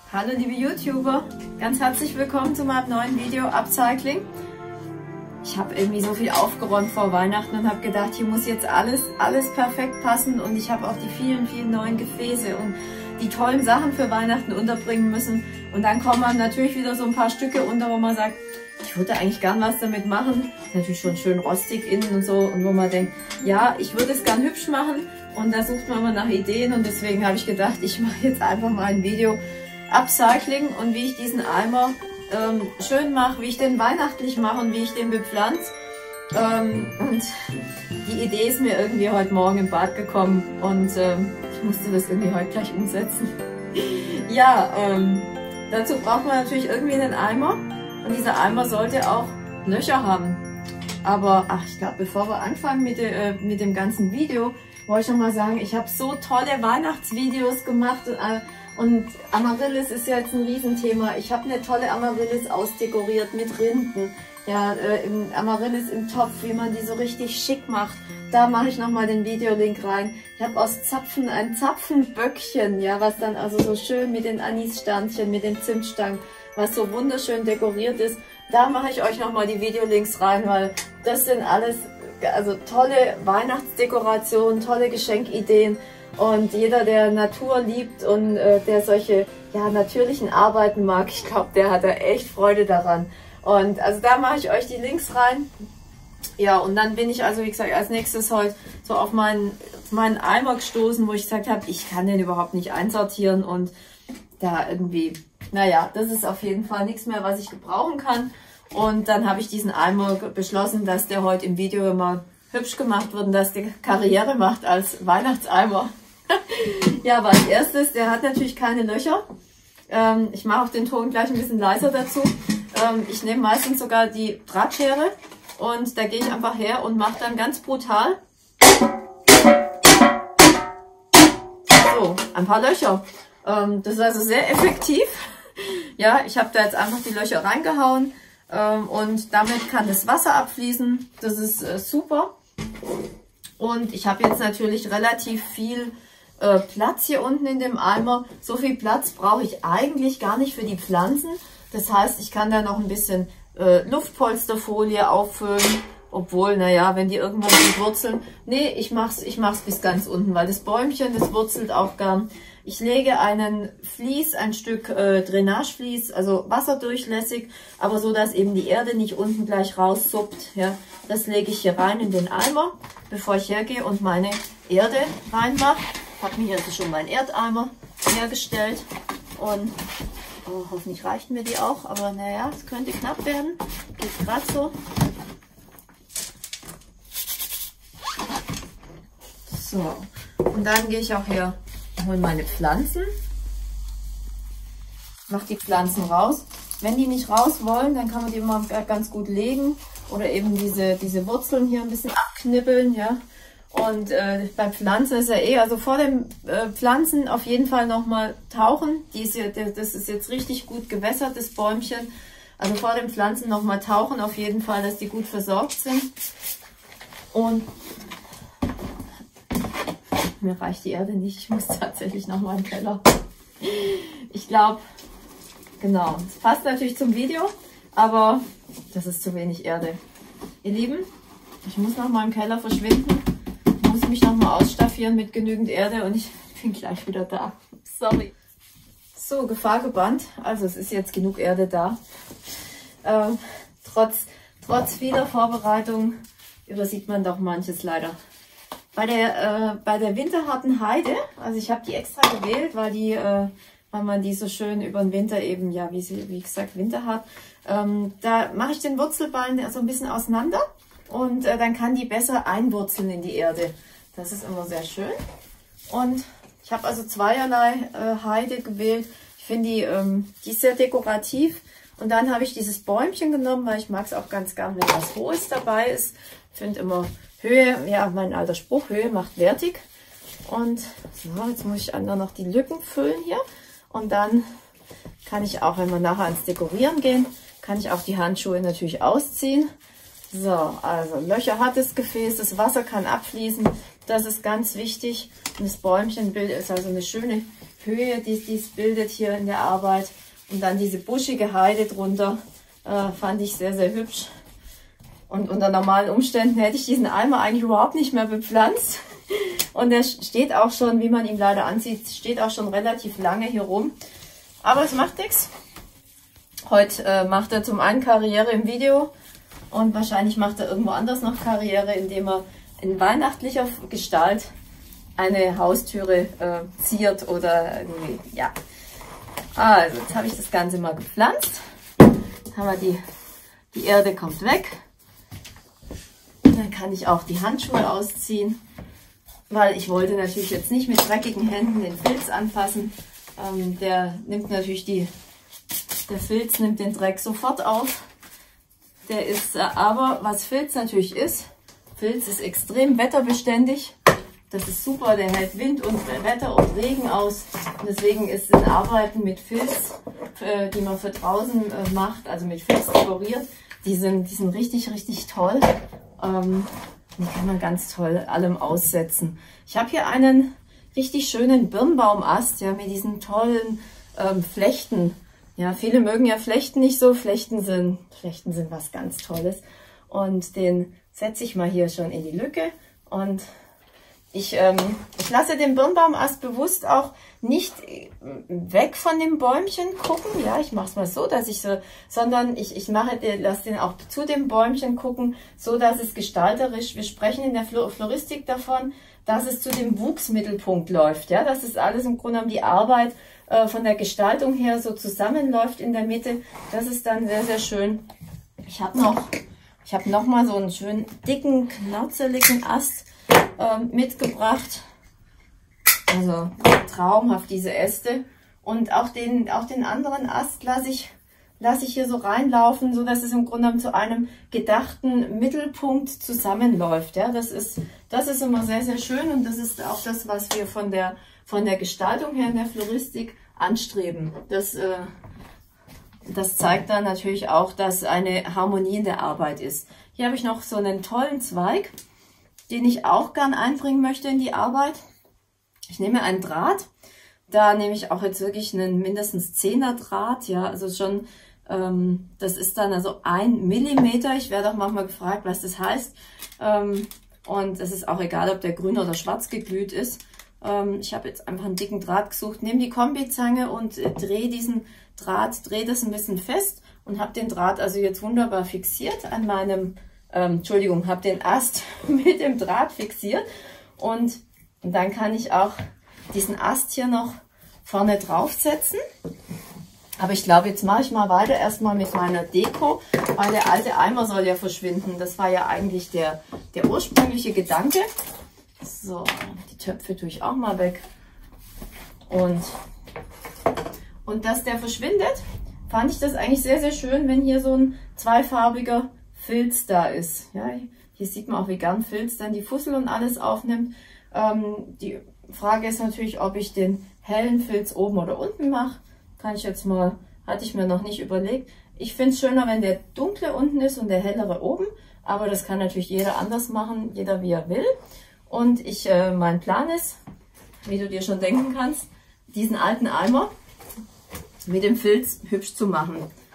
Hallo liebe YouTuber, ganz herzlich willkommen zu meinem neuen Video Upcycling. Ich habe irgendwie so viel aufgeräumt vor Weihnachten und habe gedacht, hier muss jetzt alles perfekt passen, und ich habe auch die vielen neuen Gefäße und die tollen Sachen für Weihnachten unterbringen müssen. Und dann kommen dann natürlich wieder so ein paar Stücke unter, wo man sagt, ich würde eigentlich gern was damit machen. Ist natürlich schon schön rostig innen und so, und wo man denkt, ja, ich würde es gern hübsch machen, und da sucht man immer nach Ideen, und deswegen habe ich gedacht, ich mache jetzt einfach mal ein Video Upcycling und wie ich diesen Eimer schön mache, wie ich den weihnachtlich mache und wie ich den bepflanze. Und die Idee ist mir irgendwie heute Morgen im Bad gekommen, und ich musste das irgendwie heute gleich umsetzen. Ja, dazu braucht man natürlich irgendwie einen Eimer, und dieser Eimer sollte auch Löcher haben. Aber ich glaube, bevor wir anfangen mit dem ganzen Video, wollte ich noch mal sagen, ich habe so tolle Weihnachtsvideos gemacht, und Amaryllis ist ja jetzt ein Riesenthema. Ich habe eine tolle Amaryllis ausdekoriert mit Rinden. Ja, Amaryllis im Topf, wie man die so richtig schick macht. Da mache ich nochmal den Videolink rein. Ich habe aus Zapfen ein Zapfenböckchen, ja, was dann also so schön mit den Anissternchen, mit den Zimtstangen, was so wunderschön dekoriert ist. Da mache ich euch nochmal die Videolinks rein, weil das sind alles also tolle Weihnachtsdekorationen, tolle Geschenkideen. Und jeder, der Natur liebt und der solche natürlichen Arbeiten mag, ich glaube, der hat da echt Freude daran. Und also da mache ich euch die Links rein. Ja, und dann bin ich also, wie gesagt, als nächstes heute so auf meinen Eimer gestoßen, wo ich gesagt habe, ich kann den überhaupt nicht einsortieren, und da irgendwie, naja, das ist auf jeden Fall nichts mehr, was ich gebrauchen kann. Und dann habe ich diesen Eimer beschlossen, dass der heute im Video immer hübsch gemacht wird und dass der Karriere macht als Weihnachtseimer. Ja, aber als erstes, der hat natürlich keine Löcher. Ich mache auch den Ton gleich ein bisschen leiser dazu. Ich nehme meistens sogar die Drahtschere, und da gehe ich einfach her und mache dann ganz brutal so ein paar Löcher. Das ist also sehr effektiv. Ja, ich habe da jetzt einfach die Löcher reingehauen, und damit kann das Wasser abfließen. Das ist super. Und ich habe jetzt natürlich relativ viel Platz hier unten in dem Eimer. So viel Platz brauche ich eigentlich gar nicht für die Pflanzen. Das heißt, ich kann da noch ein bisschen Luftpolsterfolie auffüllen. Obwohl, naja, wenn die irgendwann wurzeln. Nee, ich mach's bis ganz unten, weil das Bäumchen, das wurzelt auch gern. Ich lege einen Vlies, ein Stück Drainagevlies, also wasserdurchlässig, aber so, dass eben die Erde nicht unten gleich raussuppt. Ja, das lege ich hier rein in den Eimer, bevor ich hergehe und meine Erde reinmache. Ich habe mir also schon meinen Erdeimer hergestellt, und hoffentlich reicht mir die auch, aber naja, es könnte knapp werden. Geht gerade so. So, und dann gehe ich auch her, hole meine Pflanzen, mache die Pflanzen raus. Wenn die nicht raus wollen, dann kann man die mal ganz gut legen oder eben diese Wurzeln hier ein bisschen abknibbeln, ja. Und bei Pflanzen ist ja also vor dem Pflanzen auf jeden Fall nochmal tauchen. Das ist jetzt richtig gut gewässert, das Bäumchen. Also vor dem Pflanzen nochmal tauchen auf jeden Fall, dass die gut versorgt sind. Und mir reicht die Erde nicht, ich muss tatsächlich nochmal in den Keller. Ich glaube, genau, es passt natürlich zum Video, aber das ist zu wenig Erde. Ihr Lieben, ich muss nochmal im Keller verschwinden. Ich muss mich nochmal ausstaffieren mit genügend Erde, und ich bin gleich wieder da. Sorry. So, Gefahr gebannt. Also es ist jetzt genug Erde da. Trotz vieler Vorbereitung übersieht man doch manches leider. Bei der winterharten Heide, also ich habe die extra gewählt, weil man die so schön über den Winter eben, ja, wie gesagt, winterhart, da mache ich den Wurzelballen so ein bisschen auseinander, und dann kann die besser einwurzeln in die Erde. Das ist immer sehr schön. Und ich habe also zweierlei Heide gewählt. Ich finde die ist sehr dekorativ. Und dann habe ich dieses Bäumchen genommen, weil ich mag es auch ganz gern, wenn was Hohes dabei ist. Ich finde immer Höhe, ja, mein alter Spruch, Höhe macht wertig. Und so, jetzt muss ich dann noch die Lücken füllen hier. Und dann kann ich auch, wenn wir nachher ans Dekorieren gehen, kann ich auch die Handschuhe natürlich ausziehen. So, also Löcher hat das Gefäß, das Wasser kann abfließen, das ist ganz wichtig. Und das Bäumchenbild ist also eine schöne Höhe, die es bildet hier in der Arbeit. Und dann diese buschige Heide drunter, fand ich sehr, sehr hübsch. Und unter normalen Umständen hätte ich diesen Eimer eigentlich überhaupt nicht mehr bepflanzt. Und der steht auch schon, wie man ihn leider ansieht, steht auch schon relativ lange hier rum. Aber es macht nichts. Heute macht er zum einen Karriere im Video und wahrscheinlich macht er irgendwo anders noch Karriere, indem er in weihnachtlicher Gestalt eine Haustüre ziert oder irgendwie, ja. Also, jetzt habe ich das Ganze mal gepflanzt. Jetzt haben wir die Erde kommt weg. Dann kann ich auch die Handschuhe ausziehen, weil ich wollte natürlich jetzt nicht mit dreckigen Händen den Filz anfassen. Der nimmt natürlich der Filz nimmt den Dreck sofort auf. Der ist, aber was Filz natürlich ist, Filz ist extrem wetterbeständig. Das ist super, der hält Wind und Wetter und Regen aus. Und deswegen ist das Arbeiten mit Filz, die man für draußen macht, also mit Filz dekoriert, die sind richtig, richtig toll. Die kann man ganz toll allem aussetzen. Ich habe hier einen richtig schönen Birnbaumast, ja, mit diesen tollen Flechten. Ja, viele mögen ja Flechten nicht so. Flechten sind was ganz Tolles. Und den setze ich mal hier schon in die Lücke. Und ich lasse den Birnbaumast bewusst auch nicht weg von dem Bäumchen gucken. Ja, ich mache es mal so, dass ich so, sondern ich lasse den auch zu dem Bäumchen gucken, so dass es gestalterisch, wir sprechen in der Floristik davon, dass es zu dem Wuchsmittelpunkt läuft. Ja, das ist alles im Grunde genommen die Arbeit von der Gestaltung her so zusammenläuft in der Mitte. Das ist dann sehr, sehr schön. Ich habe noch mal so einen schönen dicken, knarzeligen Ast mitgebracht. Also traumhaft diese Äste. Und auch den anderen Ast lasse ich hier so reinlaufen, so dass es im Grunde genommen zu einem gedachten Mittelpunkt zusammenläuft. Ja, das ist immer sehr, sehr schön und das ist auch das, was wir von der Gestaltung her in der Floristik anstreben. Das zeigt dann natürlich auch, dass eine Harmonie in der Arbeit ist. Hier habe ich noch so einen tollen Zweig, den ich auch gern einbringen möchte in die Arbeit. Ich nehme einen Draht, da nehme ich auch jetzt wirklich einen mindestens 10er Draht, ja, also schon, das ist dann also 1 Millimeter. Ich werde auch manchmal gefragt, was das heißt, und es ist auch egal, ob der grün oder schwarz geglüht ist. Ich habe jetzt einfach einen dicken Draht gesucht, nehme die Kombizange und drehe diesen Draht, drehe das ein bisschen fest und habe den Draht also jetzt wunderbar fixiert an meinem, habe den Ast mit dem Draht fixiert und dann kann ich auch diesen Ast hier noch vorne draufsetzen. Aber ich glaube, jetzt mache ich mal weiter erstmal mit meiner Deko, weil der alte Eimer soll ja verschwinden. Das war ja eigentlich der ursprüngliche Gedanke. So, die Töpfe tue ich auch mal weg. Und dass der verschwindet, fand ich das eigentlich sehr, sehr schön, wenn hier so ein zweifarbiger Filz da ist. Ja, hier sieht man auch, wie gern Filz dann die Fussel und alles aufnimmt. Die Frage ist natürlich, ob ich den hellen Filz oben oder unten mache. Hatte ich mir noch nicht überlegt. Ich finde es schöner, wenn der dunkle unten ist und der hellere oben. Aber das kann natürlich jeder anders machen, jeder wie er will. Und mein Plan ist, wie du dir schon denken kannst, diesen alten Eimer mit dem Filz hübsch zu machen.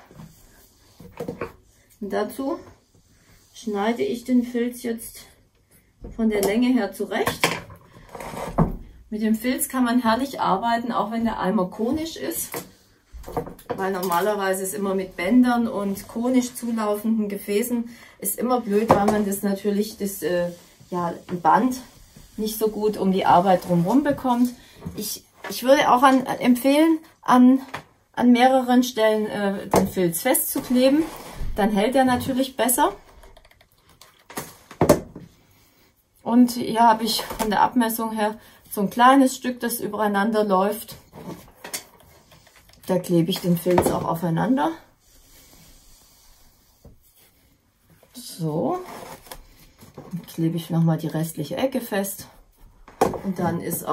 Und dazu schneide ich den Filz jetzt von der Länge her zurecht. Mit dem Filz kann man herrlich arbeiten, auch wenn der Eimer konisch ist. Weil normalerweise ist immer mit Bändern und konisch zulaufenden Gefäßen ist immer blöd, weil man das natürlich, ein Band nicht so gut um die Arbeit drumherum bekommt. Ich würde auch empfehlen, an mehreren Stellen den Filz festzukleben. Dann hält er natürlich besser. Und hier habe ich von der Abmessung her so ein kleines Stück, das übereinander läuft. Da klebe ich den Filz auch aufeinander. So. Dann klebe ich nochmal die restliche Ecke fest. Und dann ist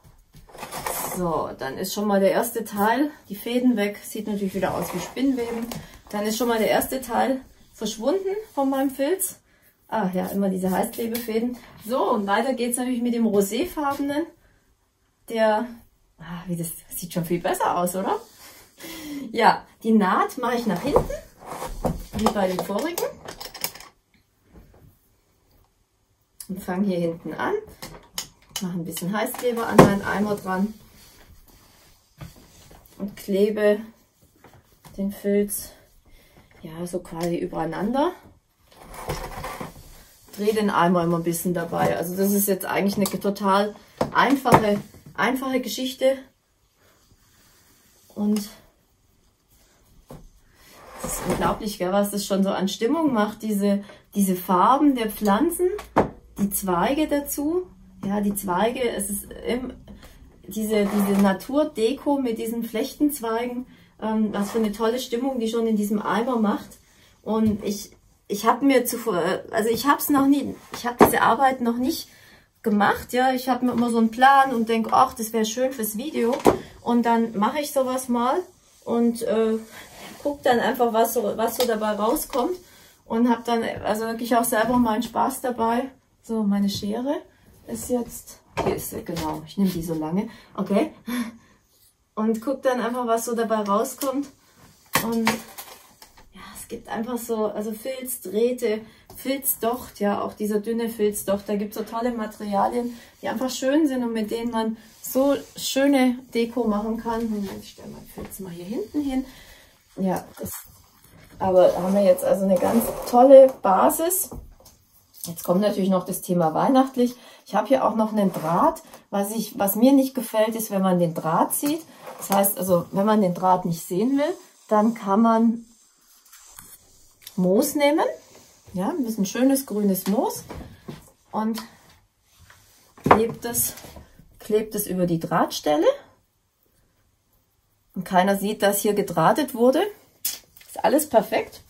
dann ist schon mal der erste Teil, die Fäden weg. Sieht natürlich wieder aus wie Spinnweben. Dann ist schon mal der erste Teil verschwunden von meinem Filz. Ah ja, immer diese Heißklebefäden. So, und weiter geht es natürlich mit dem roséfarbenen. Der das sieht schon viel besser aus, oder? Ja, die Naht mache ich nach hinten, wie bei den vorigen. Und fange hier hinten an. Mache ein bisschen Heißkleber an meinen Eimer dran. Und klebe den Filz ja so quasi übereinander. Drehe den Eimer immer ein bisschen dabei. Also das ist jetzt eigentlich eine total einfache Geschichte. Und es ist unglaublich, gell, was das schon so an Stimmung macht. Diese Farben der Pflanzen, die Zweige dazu. Ja, die Zweige, es ist diese Naturdeko mit diesen Flechtenzweigen. Was für eine tolle Stimmung die schon in diesem Eimer macht. Und ich habe mir zuvor, also ich habe diese Arbeit noch nicht gemacht, ja, ich habe mir immer so einen Plan und denke, ach, das wäre schön fürs Video, und dann mache ich sowas mal und gucke dann einfach, was so dabei rauskommt, und habe dann also wirklich auch selber meinen Spaß dabei. So, meine Schere ist jetzt, hier ist sie, genau, ich nehme die so lange, okay, und gucke dann einfach, was so dabei rauskommt. Und ja, es gibt einfach so, also Filzdrähte, Filzdocht, ja, auch dieser dünne Filzdocht, da gibt es so tolle Materialien, die einfach schön sind und mit denen man so schöne Deko machen kann. Ich stelle meinen Filz mal hier hinten hin. Ja, aber da haben wir jetzt also eine ganz tolle Basis. Jetzt kommt natürlich noch das Thema weihnachtlich. Ich habe hier auch noch einen Draht. Was mir nicht gefällt, ist, wenn man den Draht sieht. Das heißt also, wenn man den Draht nicht sehen will, dann kann man Moos nehmen. Ja, ein bisschen schönes grünes Moos, und klebt es über die Drahtstelle. Und keiner sieht, dass hier gedrahtet wurde. Ist alles perfekt.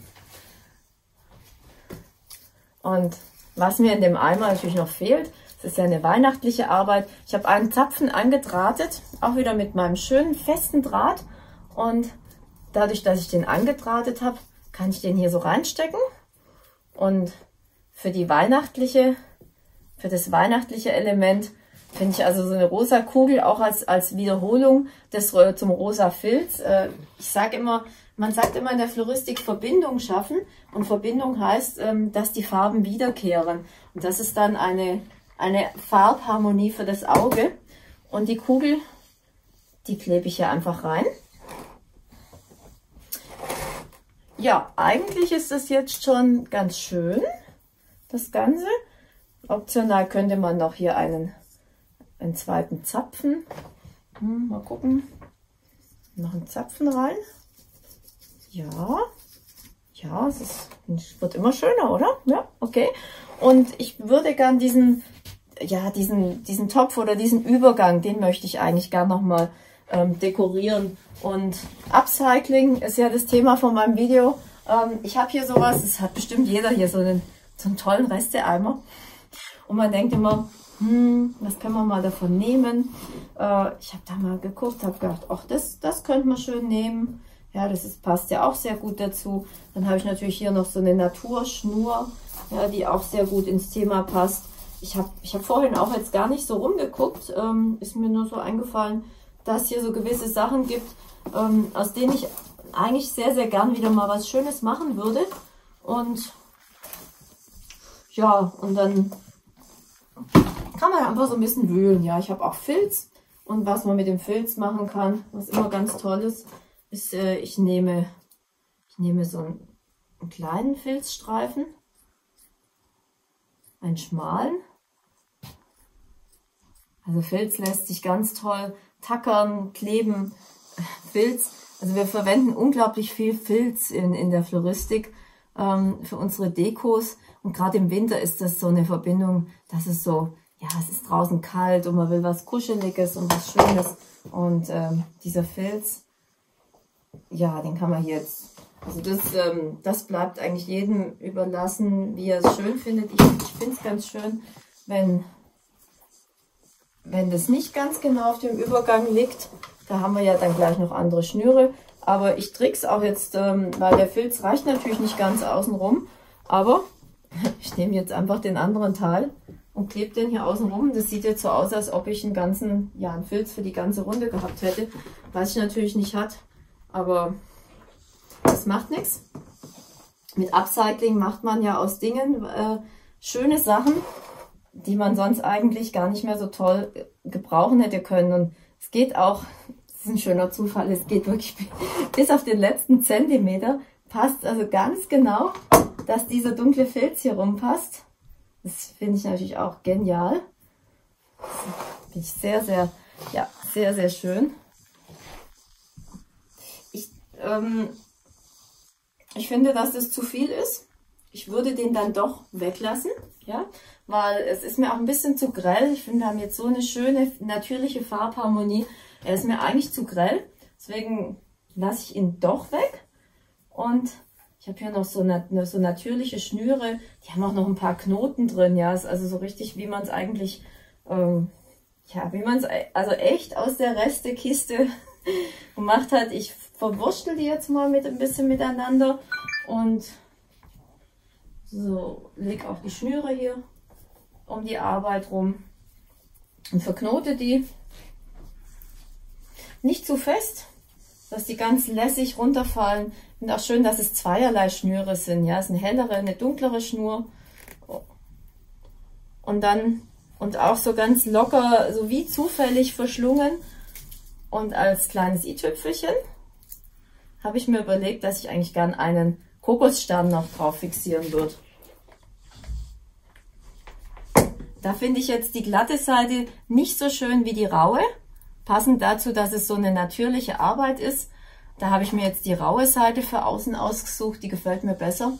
Und was mir in dem Eimer natürlich noch fehlt, das ist ja eine weihnachtliche Arbeit. Ich habe einen Zapfen angedrahtet, auch wieder mit meinem schönen festen Draht. Und dadurch, dass ich den angedrahtet habe, kann ich den hier so reinstecken. Und für das weihnachtliche Element finde ich also so eine rosa Kugel auch als Wiederholung zum rosa Filz. Ich sage immer, man sagt immer in der Floristik Verbindung schaffen, und Verbindung heißt, dass die Farben wiederkehren. Und das ist dann eine Farbharmonie für das Auge. Und die Kugel, die klebe ich hier einfach rein. Ja, eigentlich ist das jetzt schon ganz schön, das Ganze. Optional könnte man noch hier einen zweiten Zapfen. Mal gucken. Noch einen Zapfen rein. Ja, es wird immer schöner, oder? Ja, okay. Und ich würde gern diesen Topf oder diesen Übergang, den möchte ich eigentlich gern nochmal dekorieren. Und Upcycling ist ja das Thema von meinem Video. Ich habe hier sowas, das hat bestimmt jeder hier so einen tollen Resteeimer. Und man denkt immer, was können wir mal davon nehmen? Ich habe da mal geguckt, habe gedacht, ach, das könnte man schön nehmen. Ja, passt ja auch sehr gut dazu. Dann habe ich natürlich hier noch so eine Naturschnur, ja, die auch sehr gut ins Thema passt. Ich hab vorhin auch jetzt gar nicht so rumgeguckt, ist mir nur so eingefallen, dass es hier so gewisse Sachen gibt, aus denen ich eigentlich sehr, sehr gern wieder mal was Schönes machen würde. Und ja, und dann kann man einfach so ein bisschen wühlen. Ja, ich habe auch Filz, und was man mit dem Filz machen kann, was immer ganz toll ist, ich nehme so einen kleinen Filzstreifen, einen schmalen. Also Filz lässt sich ganz toll tackern, kleben. Filz, also wir verwenden unglaublich viel Filz in der Floristik für unsere Dekos, und gerade im Winter ist das so eine Verbindung, dass es so, ja, es ist draußen kalt und man will was Kuscheliges und was Schönes, und dieser Filz, ja, den kann man jetzt, also das bleibt eigentlich jedem überlassen, wie er es schön findet. Ich finde es ganz schön, wenn das nicht ganz genau auf dem Übergang liegt. Da haben wir ja dann gleich noch andere Schnüre. Aber ich trick's auch jetzt, weil der Filz reicht natürlich nicht ganz außenrum. Aber ich nehme jetzt einfach den anderen Teil und klebe den hier außen rum. Das sieht jetzt so aus, als ob ich einen Filz für die ganze Runde gehabt hätte, was ich natürlich nicht hat, aber das macht nichts. Mit Upcycling macht man ja aus Dingen schöne Sachen, die man sonst eigentlich gar nicht mehr so toll gebrauchen hätte können. Und es geht auch, das ist ein schöner Zufall, es geht wirklich bis auf den letzten Zentimeter, passt also ganz genau, dass dieser dunkle Filz hier rumpasst. Das finde ich natürlich auch genial. Finde ich sehr, sehr schön. Ich finde, dass das zu viel ist. Ich würde den dann doch weglassen, ja, weil es ist mir auch ein bisschen zu grell. Ich finde, wir haben jetzt so eine schöne, natürliche Farbharmonie. Er ist mir eigentlich zu grell, deswegen lasse ich ihn doch weg. Und ich habe hier noch so natürliche Schnüre, die haben auch noch ein paar Knoten drin, ja, ist also so richtig, wie man es eigentlich, wie man es also echt aus der Restekiste gemacht hat. Ich verwurstel die jetzt mal ein bisschen miteinander und so, leg auch die Schnüre hier um die Arbeit rum und verknote die. Nicht zu fest, dass die ganz lässig runterfallen. Und auch schön, dass es zweierlei Schnüre sind. Ja, es ist eine hellere, eine dunklere Schnur. Und auch so ganz locker, so wie zufällig verschlungen. Und als kleines i-Tüpfelchen habe ich mir überlegt, dass ich eigentlich gern einen Kokosstern noch drauf fixieren würde. Da finde ich jetzt die glatte Seite nicht so schön wie die raue. Passend dazu, dass es so eine natürliche Arbeit ist. Da habe ich mir jetzt die raue Seite für außen ausgesucht. Die gefällt mir besser.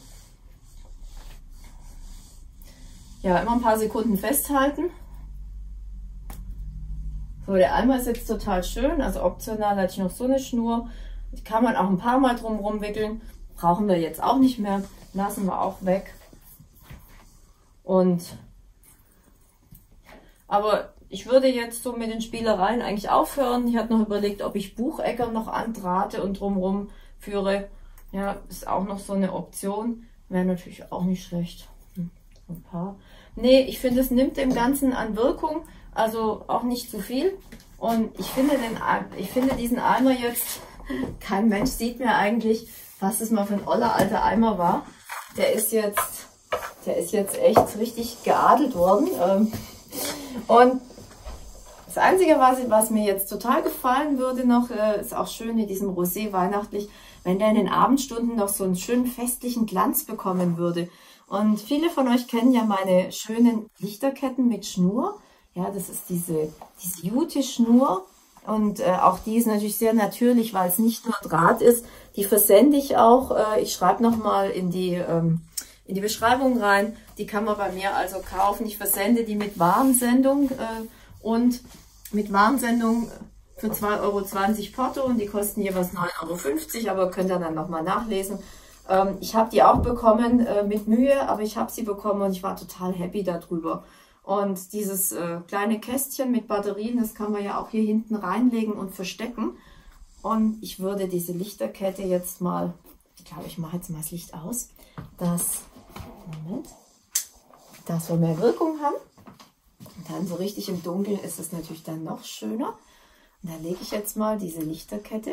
Ja, immer ein paar Sekunden festhalten. So, der Eimer ist jetzt total schön. Also optional hatte ich noch so eine Schnur. Die kann man auch ein paar Mal drum wickeln. Brauchen wir jetzt auch nicht mehr. Lassen wir auch weg. Aber ich würde jetzt so mit den Spielereien eigentlich aufhören. Ich hatte noch überlegt, ob ich Buchecker noch andrahte und drumherum führe. Ja, ist auch noch so eine Option. Wäre natürlich auch nicht schlecht. Ein paar. Nee, ich finde, es nimmt dem Ganzen an Wirkung. Also auch nicht zu viel. Und ich finde diesen Eimer jetzt, kein Mensch sieht mir eigentlich, was das mal für ein oller alter Eimer war. Der ist jetzt echt richtig geadelt worden. Und das Einzige, was mir jetzt total gefallen würde noch, ist auch schön mit diesem Rosé weihnachtlich, wenn der in den Abendstunden noch so einen schönen festlichen Glanz bekommen würde. Und viele von euch kennen ja meine schönen Lichterketten mit Schnur. Ja, das ist diese Jute-Schnur. Und auch die ist natürlich sehr natürlich, weil es nicht nur Draht ist. Die versende ich auch. Ich schreibe nochmal in die Beschreibung rein. Die kann man bei mir also kaufen. Ich versende die mit Warensendung und mit Warensendung für 2,20 € Porto und die kosten jeweils 9,50 €, aber könnt ihr dann nochmal nachlesen. Ich habe die auch bekommen mit Mühe, aber ich habe sie bekommen und ich war total happy darüber. Und dieses kleine Kästchen mit Batterien, das kann man ja auch hier hinten reinlegen und verstecken. Und ich würde diese Lichterkette jetzt mal, ich glaube, ich mache jetzt mal das Licht aus, das soll mehr Wirkung haben. Und dann so richtig im Dunkeln ist es natürlich dann noch schöner. Und da lege ich jetzt mal diese Lichterkette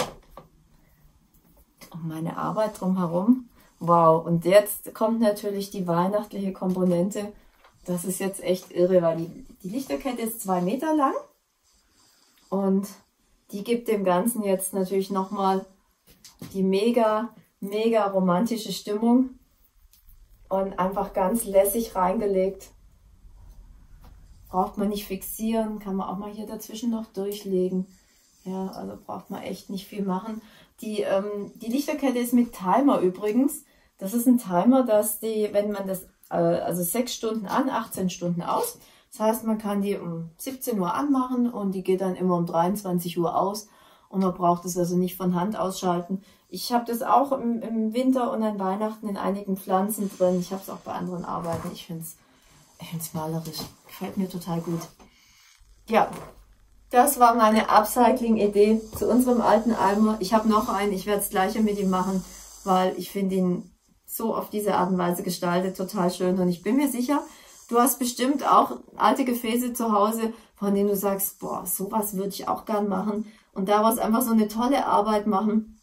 um meine Arbeit drumherum. Wow, und jetzt kommt natürlich die weihnachtliche Komponente. Das ist jetzt echt irre, weil die Lichterkette ist 2 Meter lang. Und die gibt dem Ganzen jetzt natürlich nochmal die mega romantische Stimmung. Und einfach ganz lässig reingelegt. Braucht man nicht fixieren, kann man auch mal hier dazwischen noch durchlegen. Ja, also braucht man echt nicht viel machen. Die Lichterkette ist mit Timer übrigens. Das ist ein Timer, dass wenn man das, also 6 Stunden an, 18 Stunden aus. Das heißt, man kann die um 17 Uhr anmachen und die geht dann immer um 23 Uhr aus. Und man braucht es also nicht von Hand ausschalten. Ich habe das auch im Winter und an Weihnachten in einigen Pflanzen drin. Ich habe es auch bei anderen Arbeiten. Ich finde es malerisch. Gefällt mir total gut. Ja, das war meine Upcycling-Idee zu unserem alten Eimer. Ich habe noch einen. Ich werde das gleiche mit ihm machen, weil ich finde ihn so auf diese Art und Weise gestaltet total schön. Und ich bin mir sicher, Du hast bestimmt auch alte Gefäße zu Hause, von denen du sagst, boah, sowas würde ich auch gern machen. Und daraus einfach so eine tolle Arbeit machen.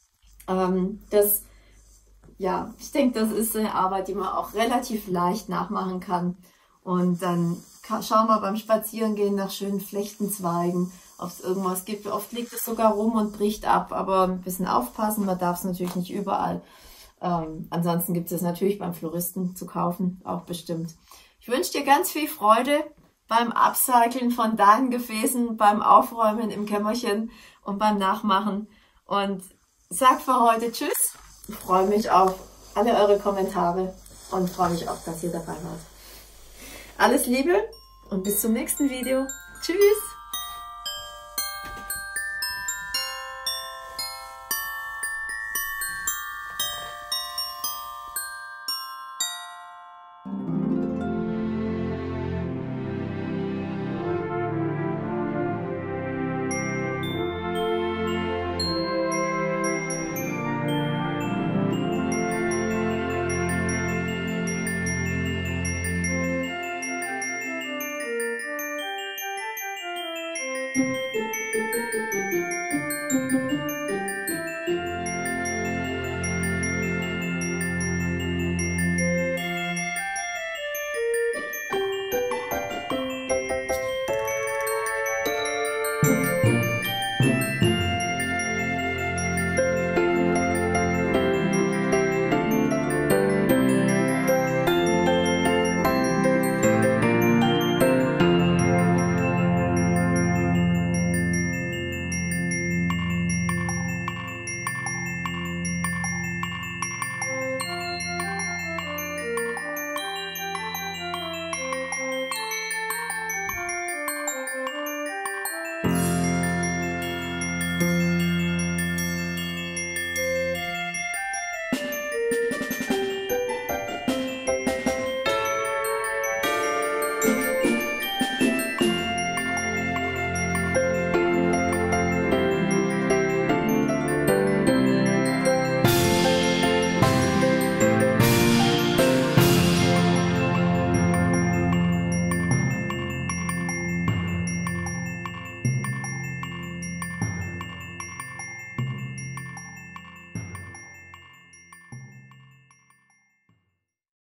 Ja, ich denke, das ist eine Arbeit, die man auch relativ leicht nachmachen kann. Und dann schauen wir beim Spazierengehen nach schönen Flechtenzweigen, ob es irgendwas gibt. Oft liegt es sogar rum und bricht ab, aber ein bisschen aufpassen, man darf es natürlich nicht überall. Ansonsten gibt es natürlich beim Floristen zu kaufen, auch bestimmt. Ich wünsche dir ganz viel Freude beim Upcyclen von deinen Gefäßen, beim Aufräumen im Kämmerchen und beim Nachmachen. Und sag für heute Tschüss. Ich freue mich auf alle eure Kommentare und freue mich auch, dass ihr dabei wart. Alles Liebe und bis zum nächsten Video. Tschüss! Thank you.